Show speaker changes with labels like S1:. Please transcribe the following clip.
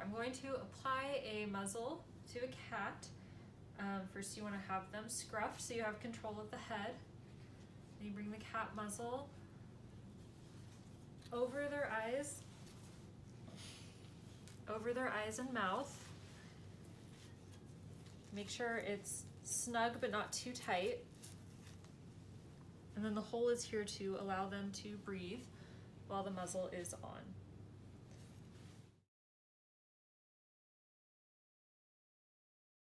S1: I'm going to apply a muzzle to a cat. First you want to have them scruffed so you have control of the head. Then you bring the cat muzzle over their eyes and mouth. Make sure it's snug but not too tight. And then the hole is here to allow them to breathe while the muzzle is on.